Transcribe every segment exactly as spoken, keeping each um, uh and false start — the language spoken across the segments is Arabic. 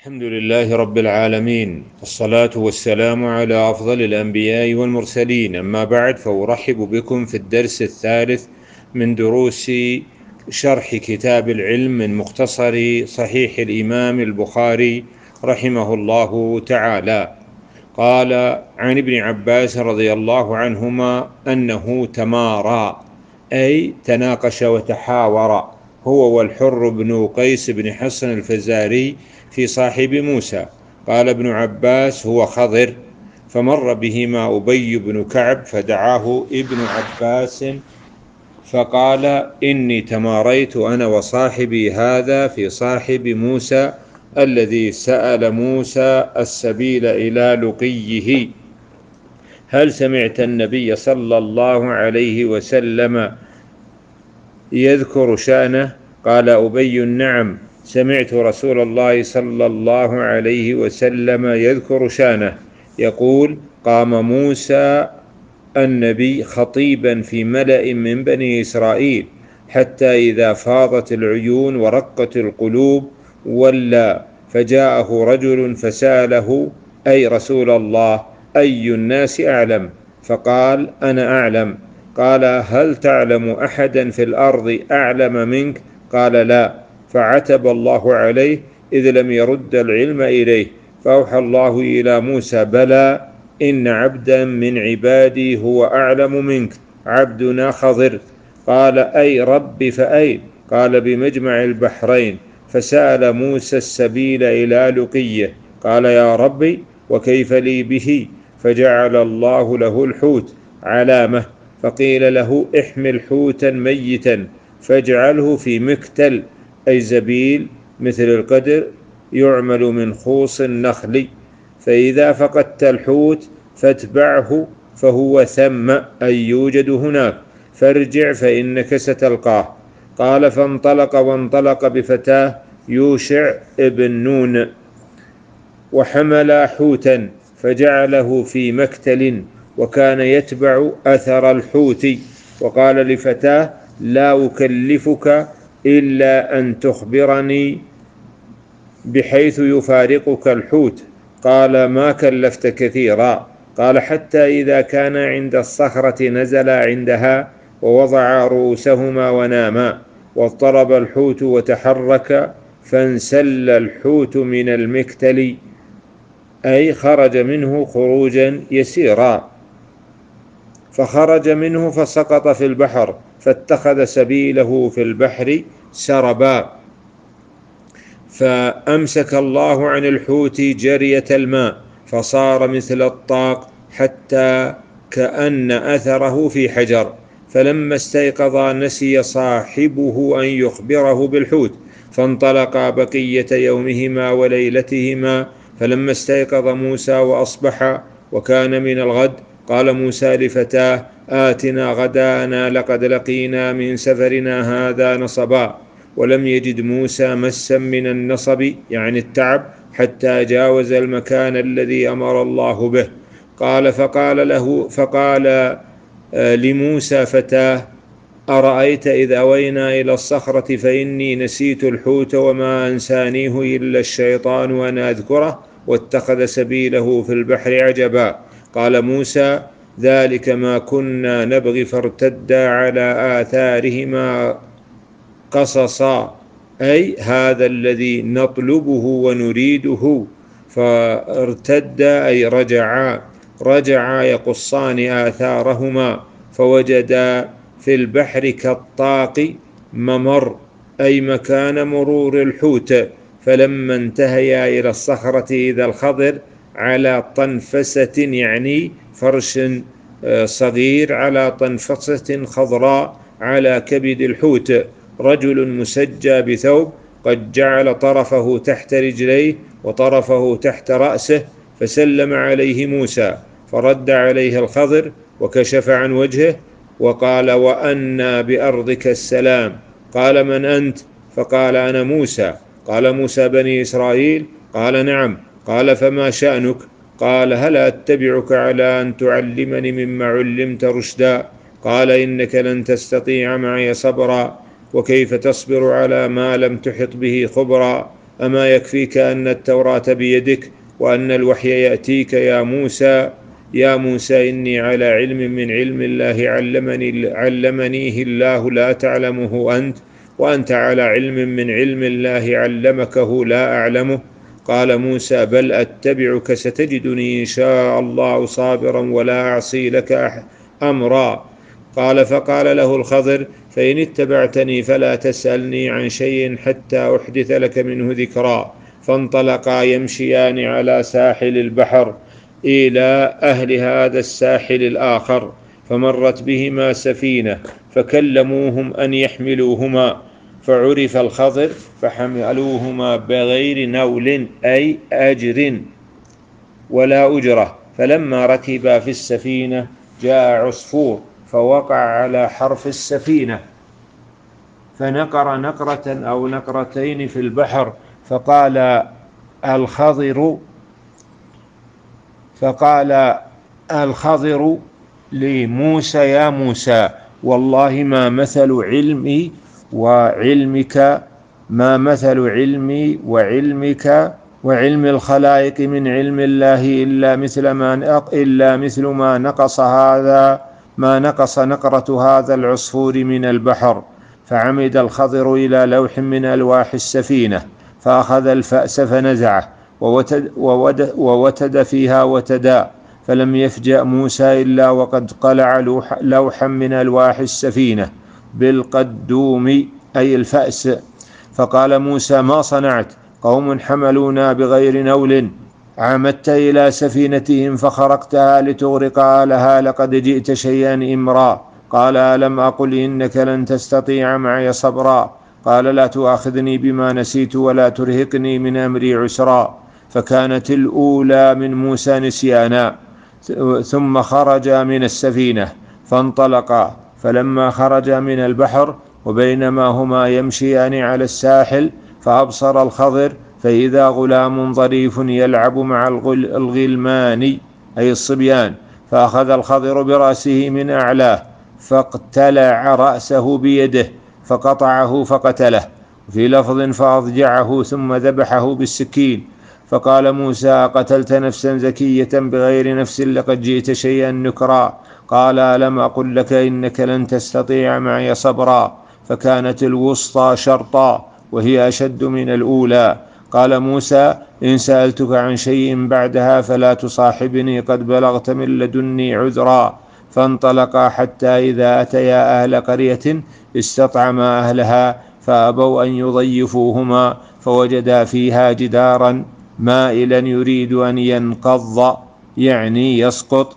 الحمد لله رب العالمين، الصلاة والسلام على أفضل الأنبياء والمرسلين. أما بعد، فأرحب بكم في الدرس الثالث من دروس شرح كتاب العلم من مختصر صحيح الإمام البخاري رحمه الله تعالى. قال عن ابن عباس رضي الله عنهما أنه تمارى، أي تناقش وتحاور، هو والحر بن قيس بن حصن الفزاري في صاحب موسى. قال ابن عباس: هو خضر. فمر بهما أبي بن كعب فدعاه ابن عباس فقال: إني تماريت أنا وصاحبي هذا في صاحب موسى الذي سأل موسى السبيل إلى لقيه، هل سمعت النبي صلى الله عليه وسلم يذكر شأنه؟ قال أبي: نعم، سمعت رسول الله صلى الله عليه وسلم يذكر شأنه يقول: قام موسى النبي خطيبا في ملأ من بني إسرائيل، حتى إذا فاضت العيون ورقت القلوب ولى، فجاءه رجل فسأله: أي رسول الله، أي الناس أعلم؟ فقال: أنا أعلم. قال: هل تعلم أحدا في الأرض أعلم منك؟ قال: لا. فعتب الله عليه إذ لم يرد العلم إليه، فأوحى الله إلى موسى: بلى، إن عبدا من عبادي هو أعلم منك، عبدنا خضر. قال: أي رب فأين؟ قال: بمجمع البحرين. فسأل موسى السبيل إلى لقيه. قال: يا ربي، وكيف لي به؟ فجعل الله له الحوت علامة، فقيل له: احمل حوتا ميتا فاجعله في مكتل، أي زبيل مثل القدر يعمل من خوص النخل، فإذا فقدت الحوت فاتبعه فهو ثم، أي يوجد هناك، فارجع فإنك ستلقاه. قال: فانطلق وانطلق بفتاه يوشع ابن نون، وحمل حوتا فجعله في مكتل، وكان يتبع أثر الحوت، وقال لفتاه: لا أكلفك إلا أن تخبرني بحيث يفارقك الحوت. قال: ما كلفت كثيرا. قال: حتى إذا كان عند الصخرة نزل عندها ووضع رؤوسهما وناما، واضطرب الحوت وتحرك، فانسل الحوت من المكتل، أي خرج منه خروجا يسيرا، فخرج منه فسقط في البحر، فاتخذ سبيله في البحر سربا، فأمسك الله عن الحوت جرية الماء، فصار مثل الطاق، حتى كأن أثره في حجر. فلما استيقظا نسي صاحبه أن يخبره بالحوت، فانطلقا بقية يومهما وليلتهما. فلما استيقظ موسى وأصبح وكان من الغد، قال موسى لفتاه: آتنا غداءنا لقد لقينا من سفرنا هذا نصبا. ولم يجد موسى مسا من النصب، يعني التعب، حتى جاوز المكان الذي أمر الله به. قال فقال له فقال لموسى فتاه: أرأيت إذ أوينا إلى الصخرة فإني نسيت الحوت وما أنسانيه إلا الشيطان أن أذكره، واتخذ سبيله في البحر عجبا. قال موسى: ذلك ما كنا نبغي، فارتدا على آثارهما قصصا، أي هذا الذي نطلبه ونريده. فارتدا أي رجعا، رجعا يقصان آثارهما، فوجدا في البحر كالطاق ممر، أي مكان مرور الحوت. فلما انتهيا إلى الصخرة إذا الخضر على طنفسة، يعني فرش صغير على طنفسة خضراء على كبد الحوت، رجل مسجى بثوب قد جعل طرفه تحت رجليه وطرفه تحت رأسه، فسلم عليه موسى، فرد عليه الخضر وكشف عن وجهه وقال: وأنى بأرضك السلام. قال: من أنت؟ فقال: أنا موسى. قال: موسى بني إسرائيل؟ قال: نعم. قال: فما شأنك؟ قال: هل أتبعك على أن تعلمني مما علمت رشدا؟ قال: إنك لن تستطيع معي صبرا، وكيف تصبر على ما لم تحط به خبرا؟ أما يكفيك أن التوراة بيدك وأن الوحي يأتيك يا موسى يا موسى إني على علم من علم الله علمني علمنيه الله لا تعلمه أنت، وأنت على علم من علم الله علمكه لا أعلمه. قال موسى بل أتبعك ستجدني إن شاء الله صابرا ولا أعصي لك أمرا. قال فقال له الخضر فإن اتبعتني فلا تسألني عن شيء حتى أحدث لك منه ذكرا. فانطلقا يمشيان على ساحل البحر إلى أهل هذا الساحل الآخر، فمرت بهما سفينة فكلموهم أن يحملوهما، فعرف الخضر فحملوهما بغير نول أي أجر ولا أجرة. فلما ركبا في السفينة جاء عصفور فوقع على حرف السفينة فنقر نقرة أو نقرتين في البحر، فقال الخضر فقال الخضر لموسى يا موسى والله ما مثل علمي وعلمك ما مثل علمي وعلمك وعلم الخلائق من علم الله إلا مثل ما إلا مثل ما نقص هذا ما نقص نقرة هذا العصفور من البحر. فعمد الخضر إلى لوح من ألواح السفينة فأخذ الفأس فنزعه ووتد, ووتد, ووتد فيها وتدا، فلم يفجأ موسى إلا وقد قلع لوحا من ألواح السفينة بالقدوم أي الفأس. فقال موسى ما صنعت؟ قوم حملونا بغير نول، عمدت إلى سفينتهم فخرقتها لتغرق لها، لقد جئت شيئا إمرا. قال ألم أقل إنك لن تستطيع معي صبرا؟ قال لا تؤاخذني بما نسيت ولا ترهقني من أمري عسرا. فكانت الأولى من موسى نسيانا. ثم خرج من السفينة فانطلقا، فلما خرج من البحر وبينما هما يمشيان على الساحل فأبصر الخضر فإذا غلام ظريف يلعب مع الغلمان أي الصبيان، فأخذ الخضر برأسه من أعلاه فاقتلع رأسه بيده فقطعه فقتله، في لفظ فأضجعه ثم ذبحه بالسكين. فقال موسى قتلت نفسا زكية بغير نفس لقد جئت شيئا نكرا. قال ألم أقل لك إنك لن تستطيع معي صبرا؟ فكانت الوسطى شرطا وهي أشد من الأولى. قال موسى إن سألتك عن شيء بعدها فلا تصاحبني قد بلغت من لدني عذرا. فانطلقا حتى إذا أتيا أهل قرية استطعما أهلها فأبوا أن يضيفوهما، فوجدا فيها جدارا مائلا يريد أن ينقض يعني يسقط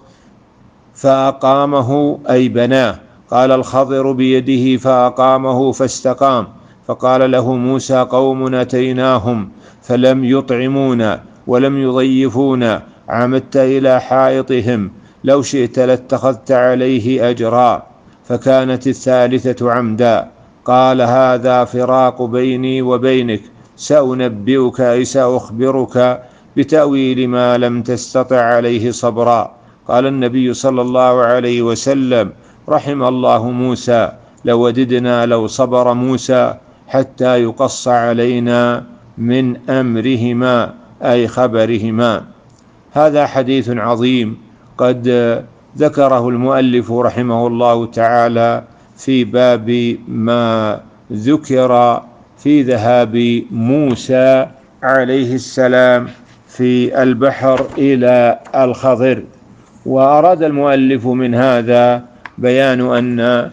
فأقامه أي بناه. قال الخضر بيده فأقامه فاستقام. فقال له موسى قوم أتيناهم فلم يطعمونا ولم يضيفونا، عمدت إلى حائطهم لو شئت لاتخذت عليه أجرا. فكانت الثالثة عمدا. قال هذا فراق بيني وبينك، سأنبئك أي سأخبرك بتأويل ما لم تستطع عليه صبرا. قال النبي صلى الله عليه وسلم رحم الله موسى لوددنا لو صبر موسى حتى يقص علينا من أمرهما أي خبرهما. هذا حديث عظيم قد ذكره المؤلف رحمه الله تعالى في باب ما ذكر في ذهاب موسى عليه السلام في البحر إلى الخضر. وأراد المؤلف من هذا بيان أن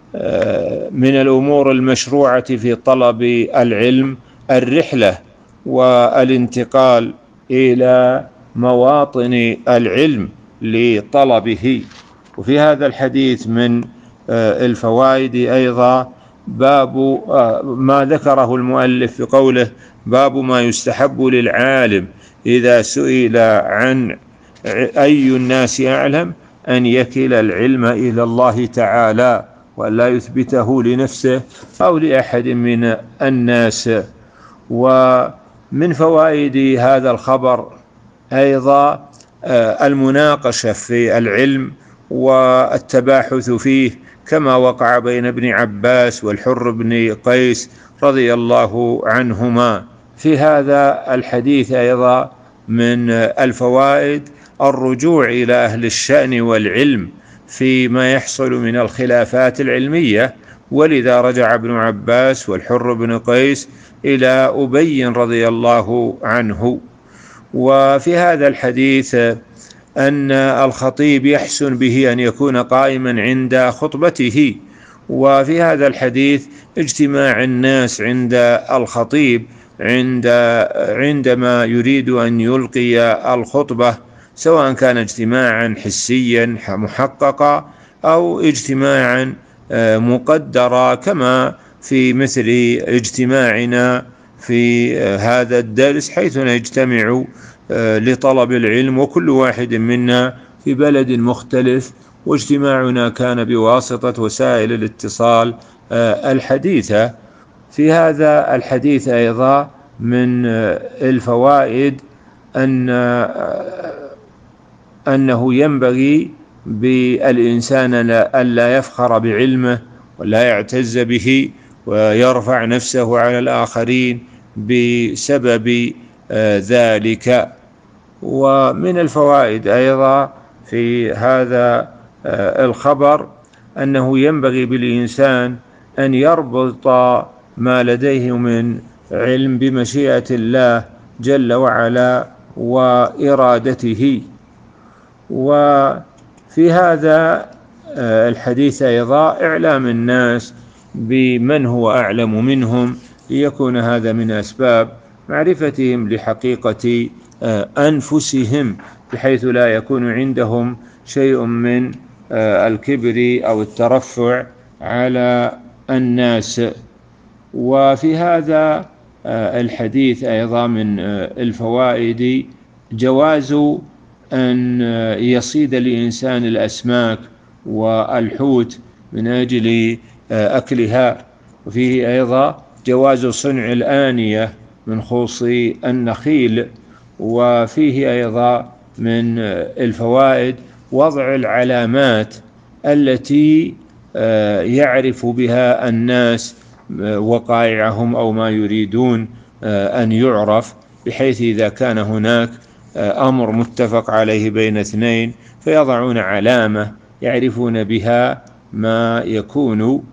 من الأمور المشروعة في طلب العلم الرحلة والانتقال إلى مواطن العلم لطلبه. وفي هذا الحديث من الفوائد أيضا باب ما ذكره المؤلف بقوله باب ما يستحب للعالم إذا سئل عن أي الناس أعلم أن يكل العلم إلى الله تعالى ولا يثبته لنفسه أو لأحد من الناس. ومن فوائد هذا الخبر أيضا المناقشة في العلم والتباحث فيه كما وقع بين ابن عباس والحر بن قيس رضي الله عنهما في هذا الحديث أيضا من الفوائد الرجوع إلى أهل الشأن والعلم فيما يحصل من الخلافات العلمية، ولذا رجع ابن عباس والحر بن قيس إلى أبي رضي الله عنه. وفي هذا الحديث أن الخطيب يحسن به أن يكون قائما عند خطبته، وفي هذا الحديث اجتماع الناس عند الخطيب عند عندما يريد أن يلقي الخطبة، سواء كان اجتماعا حسيا محققا أو اجتماعا مقدرا، كما في مثل اجتماعنا في هذا الدرس، حيث نجتمع لطلب العلم وكل واحد منا في بلد مختلف، واجتماعنا كان بواسطة وسائل الاتصال الحديثة. في هذا الحديث أيضا من الفوائد أن أنه ينبغي بالإنسان ألا يفخر بعلمه ولا يعتز به ويرفع نفسه على الآخرين بسبب ذلك. ومن الفوائد أيضا في هذا الخبر أنه ينبغي بالإنسان أن يربط ما لديه من علم بمشيئة الله جل وعلا وإرادته. وفي هذا الحديث أيضا إعلام الناس بمن هو أعلم منهم، ليكون هذا من أسباب معرفتهم لحقيقة أنفسهم، بحيث لا يكون عندهم شيء من الكبر أو الترفع على الناس. وفي هذا الحديث أيضا من الفوائد جواز أن يصيد الإنسان الأسماك والحوت من أجل أكلها، وفيه أيضا جواز صنع الآنية من خوص النخيل. وفيه أيضا من الفوائد وضع العلامات التي يعرف بها الناس وقائعهم أو ما يريدون أن يعرف، بحيث إذا كان هناك أمر متفق عليه بين اثنين فيضعون علامة يعرفون بها ما يكون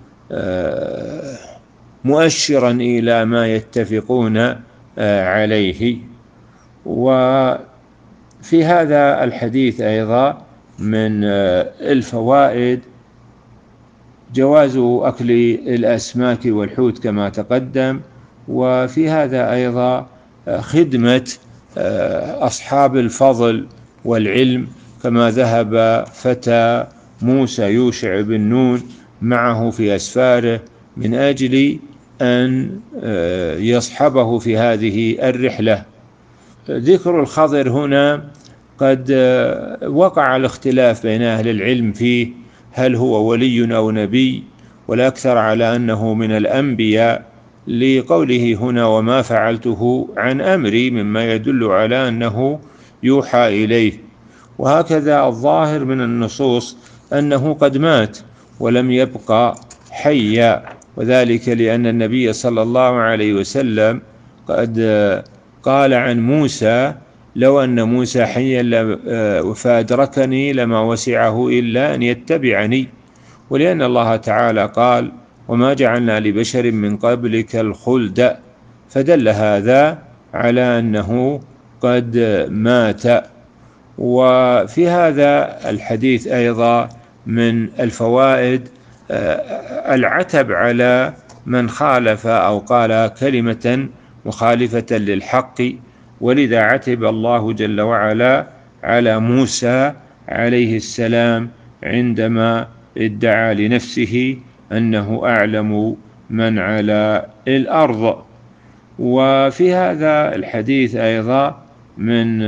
مؤشرا إلى ما يتفقون عليه. وفي هذا الحديث أيضا من الفوائد جواز أكل الأسماك والحوت كما تقدم. وفي هذا أيضا خدمة أصحاب الفضل والعلم، كما ذهب فتى موسى يوشع بن نون معه في أسفاره من أجل أن يصحبه في هذه الرحلة. ذكر الخضر هنا قد وقع الاختلاف بين أهل العلم فيه، هل هو ولي أو نبي، والأكثر على أنه من الأنبياء، لقوله هنا وما فعلته عن أمري، مما يدل على أنه يوحى إليه. وهكذا الظاهر من النصوص أنه قد مات ولم يبقى حيا، وذلك لأن النبي صلى الله عليه وسلم قد قال عن موسى لو أن موسى حيا فأدركني لما وسعه إلا أن يتبعني، ولأن الله تعالى قال وما جعلنا لبشر من قبلك الخلد، فدل هذا على أنه قد مات. وفي هذا الحديث أيضا من الفوائد العتب على من خالف أو قال كلمة مخالفة للحق، ولذا عتب الله جل وعلا على موسى عليه السلام عندما ادعى لنفسه أنه أعلم من على الأرض. وفي هذا الحديث أيضا من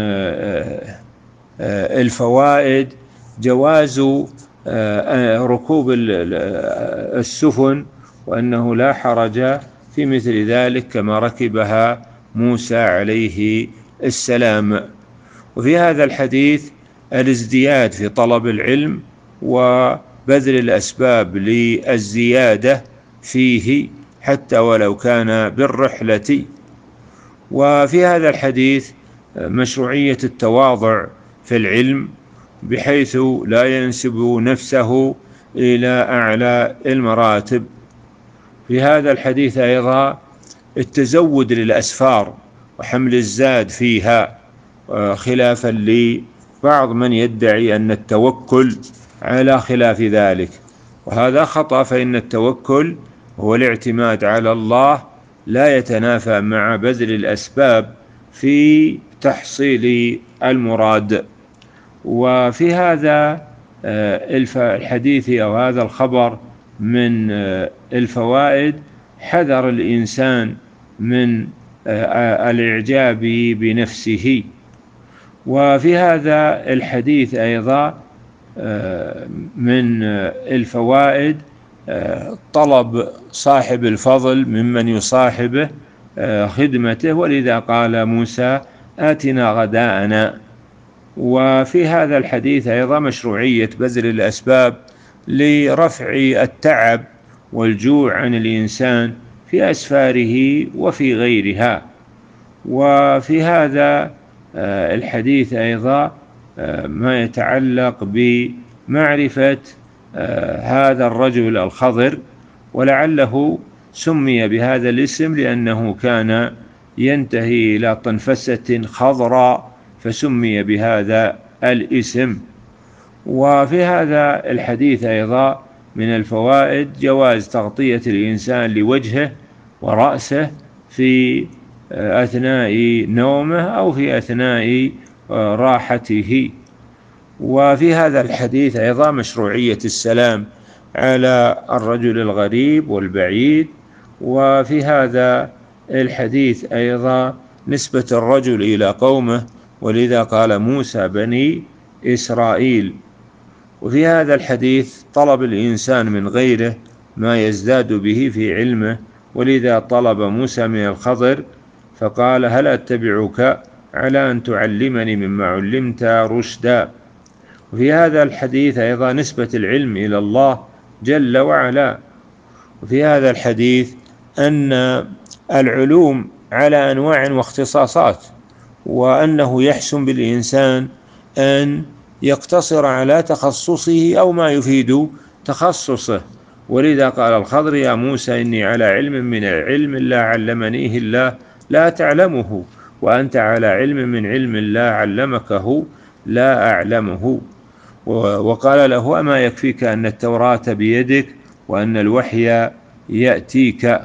الفوائد جواز ركوب السفن، وأنه لا حرج في مثل ذلك كما ركبها موسى عليه السلام. وفي هذا الحديث الازدياد في طلب العلم وبذل الأسباب للزيادة فيه حتى ولو كان بالرحلة. وفي هذا الحديث مشروعية التواضع في العلم، بحيث لا ينسب نفسه إلى أعلى المراتب. في هذا الحديث أيضا التزود للأسفار وحمل الزاد فيها، خلافا لبعض من يدعي أن التوكل على خلاف ذلك، وهذا خطأ، فإن التوكل هو الاعتماد على الله لا يتنافى مع بذل الأسباب في تحصيل المراد. وفي هذا الحديث أو هذا الخبر من الفوائد حذر الإنسان من الإعجاب بنفسه. وفي هذا الحديث أيضا من الفوائد طلب صاحب الفضل ممن يصاحبه خدمته، ولذا قال موسى آتنا غداءنا. وفي هذا الحديث أيضا مشروعية بذل الأسباب لرفع التعب والجوع عن الإنسان في أسفاره وفي غيرها. وفي هذا الحديث أيضا ما يتعلق بمعرفة هذا الرجل الخضر، ولعله سمي بهذا الاسم لأنه كان ينتهي إلى طنفسة خضراء فسمي بهذا الاسم. وفي هذا الحديث أيضا من الفوائد جواز تغطية الإنسان لوجهه ورأسه في أثناء نومه أو في أثناء راحته. وفي هذا الحديث أيضا مشروعية السلام على الرجل الغريب والبعيد. وفي هذا الحديث أيضا نسبة الرجل إلى قومه، ولذا قال موسى بني إسرائيل. وفي هذا الحديث طلب الإنسان من غيره ما يزداد به في علمه، ولذا طلب موسى من الخضر فقال هل أتبعك على أن تعلمني مما علمت رشدا. وفي هذا الحديث أيضا نسبة العلم إلى الله جل وعلا. وفي هذا الحديث أن العلوم على أنواع واختصاصات، وأنه يحسن بالإنسان أن يقتصر على تخصصه أو ما يفيد تخصصه، ولذا قال الخضر يا موسى إني على علم من العلم لا علمنيه الله لا تعلمه، وأنت على علم من علم الله علمكه لا أعلمه. وقال له أما يكفيك أن التوراة بيدك وأن الوحي يأتيك.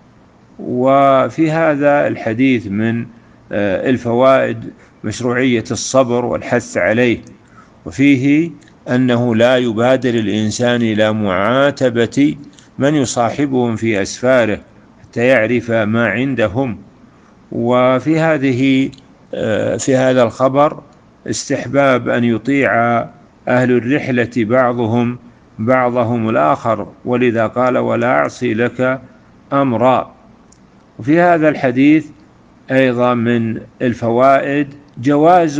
وفي هذا الحديث من الفوائد مشروعية الصبر والحث عليه، وفيه أنه لا يبادر الإنسان إلى معاتبة من يصاحبهم في أسفاره حتى يعرف ما عندهم. وفي هذه في هذا الخبر استحباب أن يطيع أهل الرحلة بعضهم بعضهم الآخر، ولذا قال ولا أعصي لك أمرا. وفي هذا الحديث أيضا من الفوائد جواز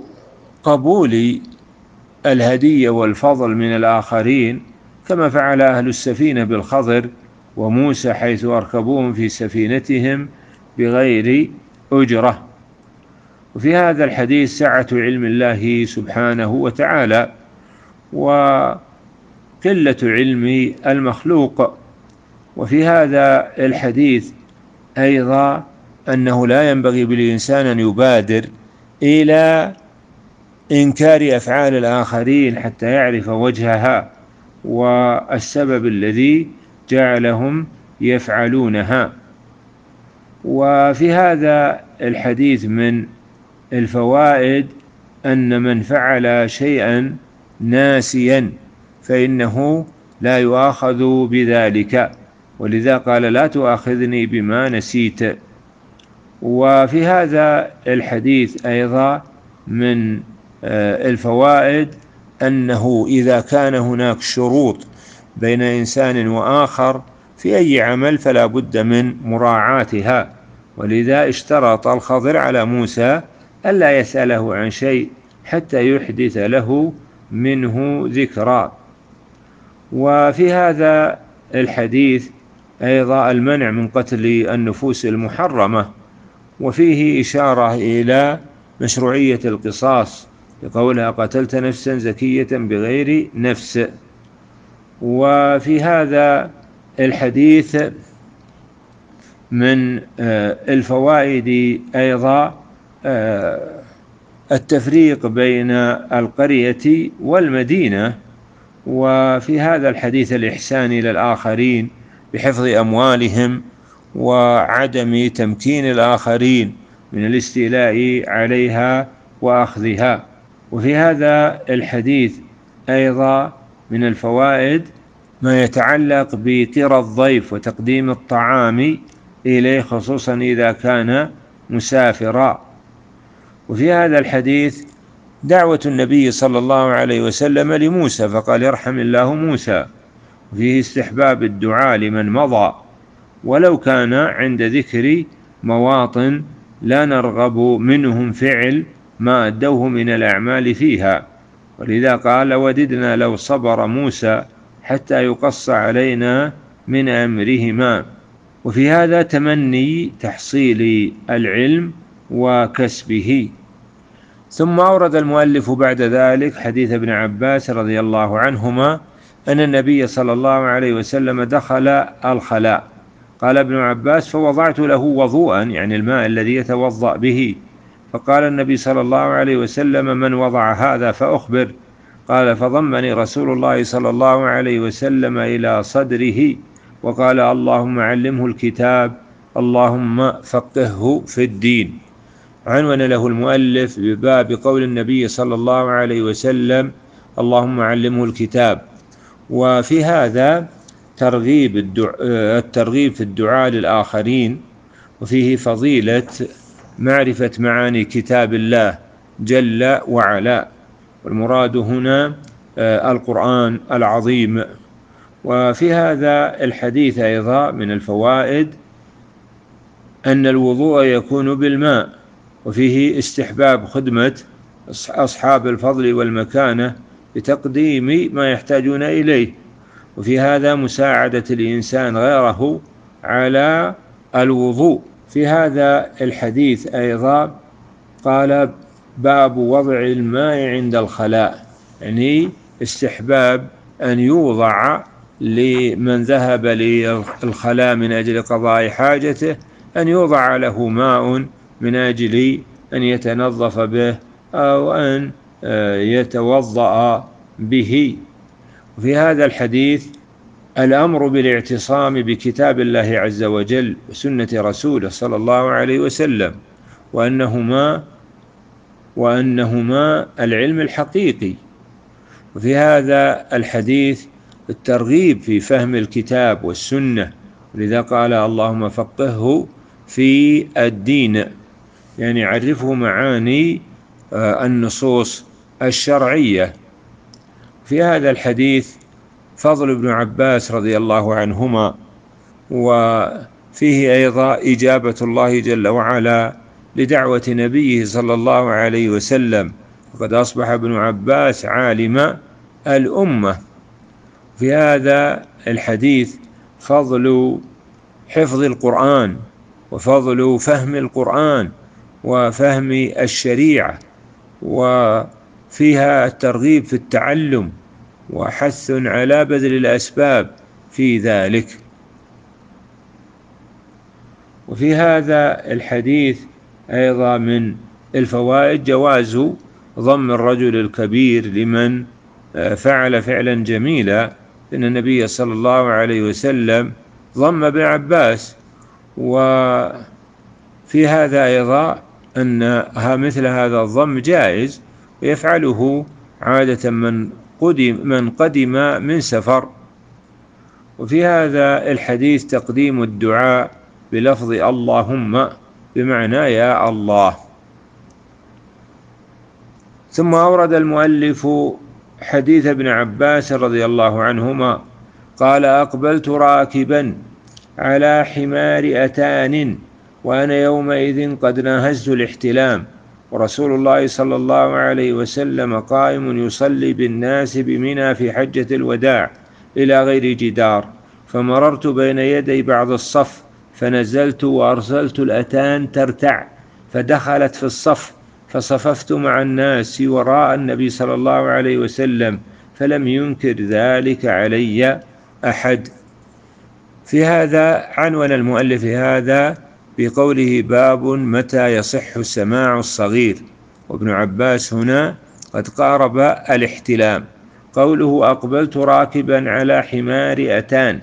قبول الهدية والفضل من الآخرين، كما فعل أهل السفينة بالخضر وموسى حيث أركبوهم في سفينتهم بغير أجرة. وفي هذا الحديث سعة علم الله سبحانه وتعالى وقلة علم المخلوق. وفي هذا الحديث أيضا أنه لا ينبغي بالإنسان أن يبادر إلى إنكار أفعال الآخرين حتى يعرف وجهها والسبب الذي جعلهم يفعلونها. وفي هذا الحديث من الفوائد أن من فعل شيئا ناسيا فإنه لا يؤاخذ بذلك، ولذا قال لا تؤاخذني بما نسيت. وفي هذا الحديث أيضا من الفوائد أنه إذا كان هناك شروط بين إنسان وآخر في أي عمل فلا بد من مراعاتها، ولذا اشترط الخضر على موسى ألا يسأله عن شيء حتى يحدث له منه ذكرى. وفي هذا الحديث أيضا المنع من قتل النفوس المحرمة، وفيه إشارة إلى مشروعية القصاص لقولها قتلت نفسا زكية بغير نفس. وفي هذا الحديث من الفوائد أيضا التفريق بين القرية والمدينة، وفي هذا الحديث الإحسان إلى الآخرين بحفظ أموالهم وعدم تمكين الآخرين من الاستيلاء عليها وأخذها. وفي هذا الحديث أيضا من الفوائد ما يتعلق بكرى الضيف وتقديم الطعام إليه خصوصا إذا كان مسافرا. وفي هذا الحديث دعوة النبي صلى الله عليه وسلم لموسى فقال يرحم الله موسى، وفيه استحباب الدعاء لمن مضى ولو كان عند ذكر مواطن لا نرغب منهم فعل ما أدوه من الأعمال فيها، ولذا قال وددنا لو صبر موسى حتى يقص علينا من أمرهما. وفي هذا تمني تحصيل العلم وكسبه. ثم أورد المؤلف بعد ذلك حديث ابن عباس رضي الله عنهما أن النبي صلى الله عليه وسلم دخل الخلاء، قال ابن عباس فوضعت له وضوءا يعني الماء الذي يتوضأ به، فقال النبي صلى الله عليه وسلم من وضع هذا فأخبر، قال فضمني رسول الله صلى الله عليه وسلم إلى صدره وقال اللهم علمه الكتاب اللهم فقهه في الدين. عنون له المؤلف بباب قول النبي صلى الله عليه وسلم اللهم علمه الكتاب. وفي هذا ترغيب الترغيب في الدعاء للآخرين، وفيه فضيلة معرفة معاني كتاب الله جل وعلا، والمراد هنا القرآن العظيم. وفي هذا الحديث أيضا من الفوائد أن الوضوء يكون بالماء، وفيه استحباب خدمة أصحاب الفضل والمكانة بتقديم ما يحتاجون إليه، وفي هذا مساعدة الإنسان غيره على الوضوء. في هذا الحديث أيضا قال باب وضع الماء عند الخلاء، يعني استحباب أن يوضع لمن ذهب للخلاء من أجل قضاء حاجته أن يوضع له ماء من أجل أن يتنظف به أو أن يتوضأ به. وفي هذا الحديث الأمر بالاعتصام بكتاب الله عز وجل وسنة رسوله صلى الله عليه وسلم، وأنهما وأنهما العلم الحقيقي. وفي هذا الحديث الترغيب في فهم الكتاب والسنة، ولذا قال اللهم فقهه في الدين، يعني عرفه معاني النصوص الشرعية. في هذا الحديث فضل ابن عباس رضي الله عنهما، وفيه أيضا إجابة الله جل وعلا لدعوة نبيه صلى الله عليه وسلم، وقد أصبح ابن عباس عالم الأمة. في هذا الحديث فضل حفظ القرآن وفضل فهم القرآن وفهم الشريعة، وفيها الترغيب في التعلم وحث على بذل الأسباب في ذلك. وفي هذا الحديث أيضا من الفوائد جواز ضم الرجل الكبير لمن فعل فعلا جميلا، إن النبي صلى الله عليه وسلم ضم ابن عباس. وفي هذا أيضا أن مثل هذا الضم جائز ويفعله عادة من قدم من قدم من سفر. وفي هذا الحديث تقديم الدعاء بلفظ اللهم بمعنى يا الله. ثم أورد المؤلف حديث ابن عباس رضي الله عنهما قال أقبلت راكبا على حمار أتان وأنا يومئذ قد ناهزت الاحتلام، ورسول الله صلى الله عليه وسلم قائم يصلي بالناس بمنى في حجة الوداع إلى غير جدار، فمررت بين يدي بعض الصف فنزلت وأرسلت الأتان ترتع، فدخلت في الصف، فصففت مع الناس وراء النبي صلى الله عليه وسلم، فلم ينكر ذلك علي أحد. في هذا عنون المؤلف هذا بقوله باب متى يصح سماع الصغير، وابن عباس هنا قد قارب الاحتلام. قوله أقبلت راكبا على حمار أتان،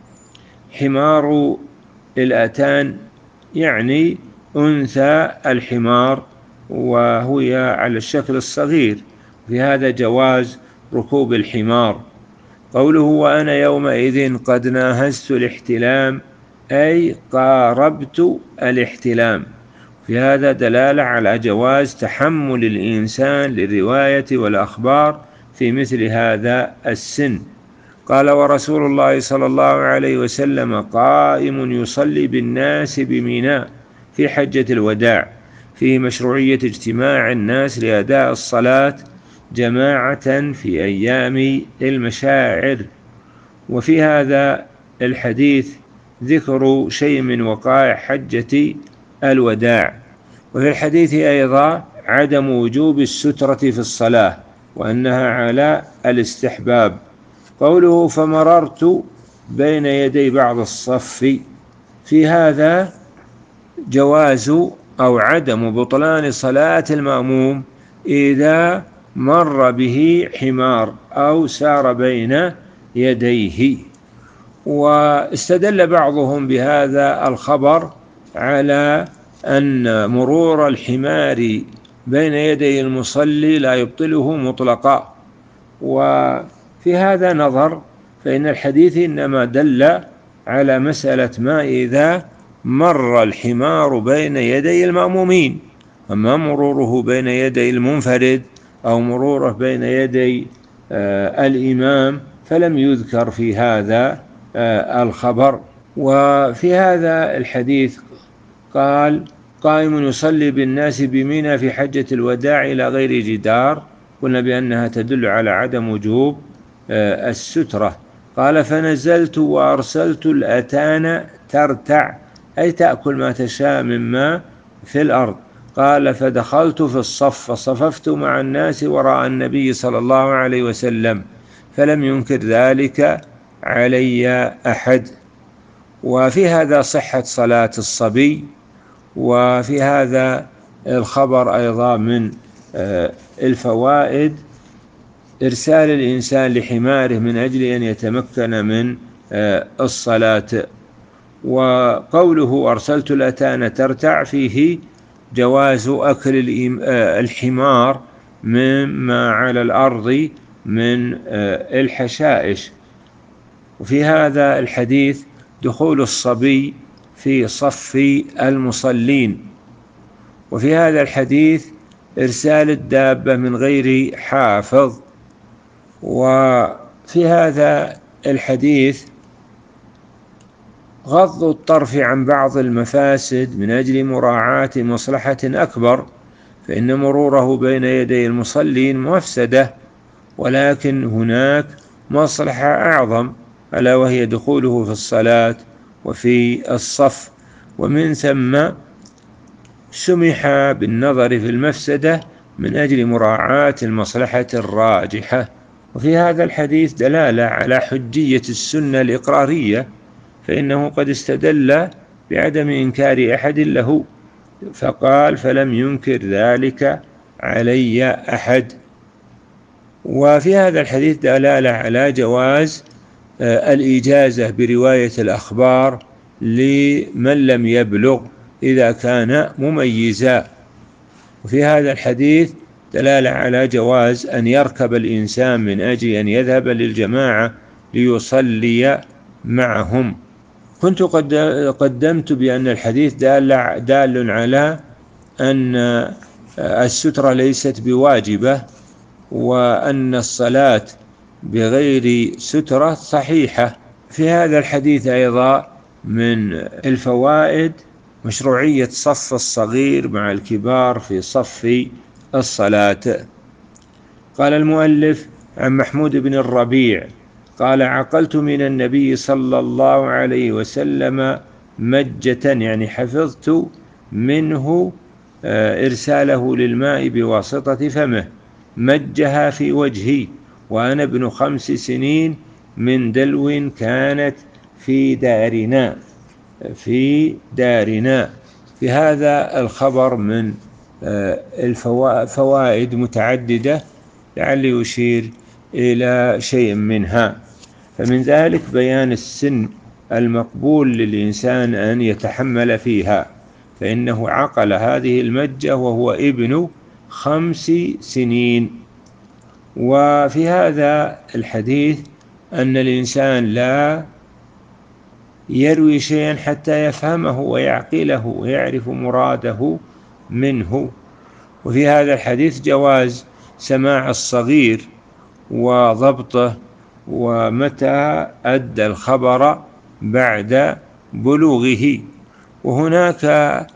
حمار الأتان يعني أنثى الحمار، وهي على الشكل الصغير، في هذا جواز ركوب الحمار. قوله وأنا يومئذ قد ناهزت الاحتلام، أي قاربت الاحتلام، في هذا دلالة على جواز تحمل الإنسان للرواية والأخبار في مثل هذا السن. قال ورسول الله صلى الله عليه وسلم قائم يصلي بالناس بميناء في حجة الوداع، فيه مشروعية اجتماع الناس لأداء الصلاة جماعة في أيام المشاعر. وفي هذا الحديث ذكر شيء من وقائع حجة الوداع. وفي الحديث أيضا عدم وجوب السترة في الصلاة، وأنها على الاستحباب. قوله فمررت بين يدي بعض الصف، في هذا جواز أو عدم بطلان صلاة المأموم إذا مر به حمار أو سار بين يديه. واستدل بعضهم بهذا الخبر على أن مرور الحمار بين يدي المصلي لا يبطله مطلقا، وفي هذا نظر، فإن الحديث إنما دل على مسألة ما إذا مر الحمار بين يدي المأمومين، أما مروره بين يدي المنفرد أو مروره بين يدي آه الإمام فلم يذكر في هذا آه الخبر. وفي هذا الحديث قال قائم يصلي بالناس بمنى في حجة الوداع إلى غير جدار، قلنا بأنها تدل على عدم وجوب آه السترة. قال فنزلت وأرسلت الأتان ترتع، أي تأكل ما تشاء مما في الأرض. قال فدخلت في الصف فصففت مع الناس وراء النبي صلى الله عليه وسلم، فلم ينكر ذلك علي أحد. وفي هذا صحة صلاة الصبي. وفي هذا الخبر أيضا من الفوائد إرسال الإنسان لحماره من أجل أن يتمكن من الصلاة. وقوله أرسلت الأتان ترتع فيه جواز أكل الحمار مما على الأرض من الحشائش. وفي هذا الحديث دخول الصبي في صف المصلين. وفي هذا الحديث إرسال الدابة من غير حافظ. وفي هذا الحديث غض الطرف عن بعض المفاسد من أجل مراعاة مصلحة أكبر، فإن مروره بين يدي المصلين مفسدة، ولكن هناك مصلحة أعظم ألا وهي دخوله في الصلاة وفي الصف، ومن ثم سمح بالنظر في المفسدة من أجل مراعاة المصلحة الراجحة. وفي هذا الحديث دلالة على حجية السنة الإقرارية، فإنه قد استدل بعدم إنكار أحد له، فقال فلم ينكر ذلك علي أحد. وفي هذا الحديث دلالة على جواز الإجازة برواية الأخبار لمن لم يبلغ إذا كان مميزا. وفي هذا الحديث دلالة على جواز أن يركب الإنسان من أجل أن يذهب للجماعة ليصلي معهم. كنت قد قدمت بأن الحديث دال, دال على أن السترة ليست بواجبة، وأن الصلاة بغير سترة صحيحة. في هذا الحديث أيضا من الفوائد مشروعية صف الصغير مع الكبار في صف الصلاة. قال المؤلف عن محمود بن الربيع قال عقلت من النبي صلى الله عليه وسلم مجة يعني حفظت منه إرساله للماء بواسطة فمه، مجها في وجهي وأنا ابن خمس سنين من دلو كانت في دارنا في دارنا. في هذا الخبر من الفوائد متعددة، لعلي أشير إلى شيء منها. فمن ذلك بيان السن المقبول للإنسان أن يتحمل فيها، فإنه عقل هذه المجة وهو ابن خمس سنين. وفي هذا الحديث أن الإنسان لا يروي شيئا حتى يفهمه ويعقله ويعرف مراده منه. وفي هذا الحديث جواز سماع الصغير وضبطه ومتى أدى الخبر بعد بلوغه. وهناك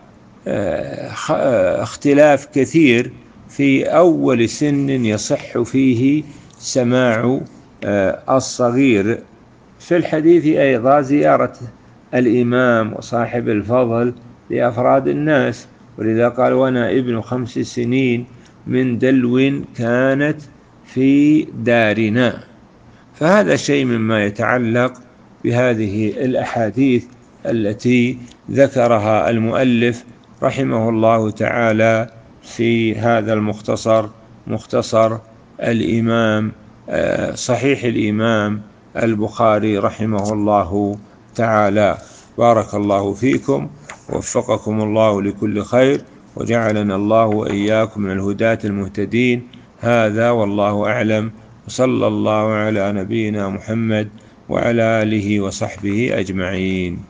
اختلاف كثير في أول سن يصح فيه سماع الصغير. في الحديث أيضا زيارة الإمام وصاحب الفضل لأفراد الناس، ولذا قال وأنا ابن خمس سنين من دلو كانت في دارنا. فهذا شيء مما يتعلق بهذه الأحاديث التي ذكرها المؤلف رحمه الله تعالى في هذا المختصر، مختصر الإمام صحيح الإمام البخاري رحمه الله تعالى. بارك الله فيكم ووفقكم الله لكل خير، وجعلنا الله وإياكم من الهداة المهتدين. هذا والله أعلم، وصلى الله على نبينا محمد وعلى آله وصحبه أجمعين.